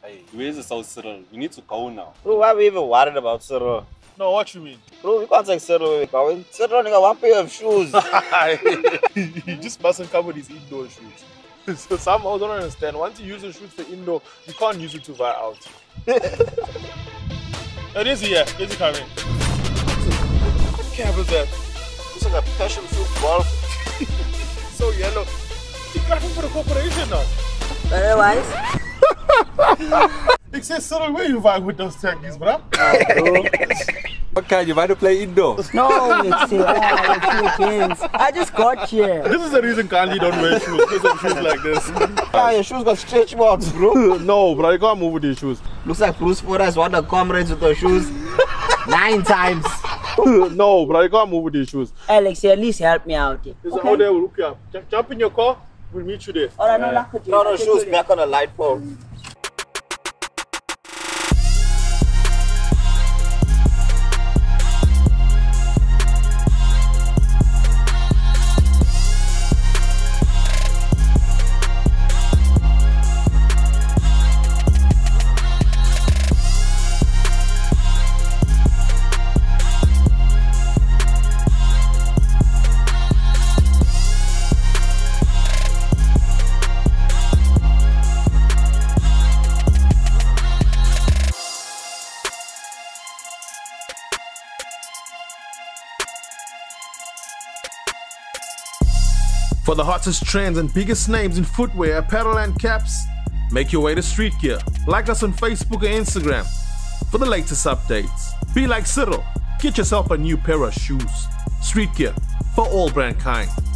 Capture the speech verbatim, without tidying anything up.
Hey, where's the South Cyril? We need to go now. Bro, why are we even worried about Cyril? No, what you mean? Bro, we can't take Cyril where we're going. Cyril only got one pair of shoes. He just mustn't cover his indoor shoes. So somehow I don't understand. Once you use the shoes for indoor, you can't use it to buy out. It is here. Is he coming? What cab is that? It's like a passion fruit ball. So yellow. He's driving for the corporation now. Otherwise, It says, Cyril, where you buying with those tankies, bro? What kind? You want to play indoor? no, it's uh, a few games. I just got here. This is the reason Kandi don't wear shoes. Because of shoes like this. Ah, your shoes got stretch marks, bro. No, bro, you can't move with these shoes. Looks like Bruce Ford has won the comrades with those shoes nine times. No, bro, you can't move with these shoes. Alex, you at least help me out. Here. There's okay. There, we'll hook you up. Jump, jump in your car, we'll meet you there. All right, no luck with you. No, I no, can shoes do back on the light pole. For the hottest trends and biggest names in footwear, apparel and caps, make your way to Street Gear. Like us on Facebook or Instagram for the latest updates. Be like Cyril, get yourself a new pair of shoes. Street Gear for all brand kind.